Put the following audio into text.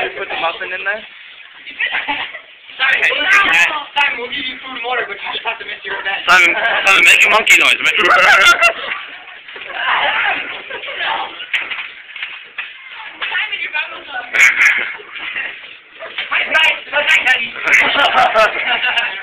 Just put the muffin in there. Simon, we'll give you food and water, but you just have to miss your bed. Simon, make a monkey noise. Simon, your bubble's up. Hi, Daddy.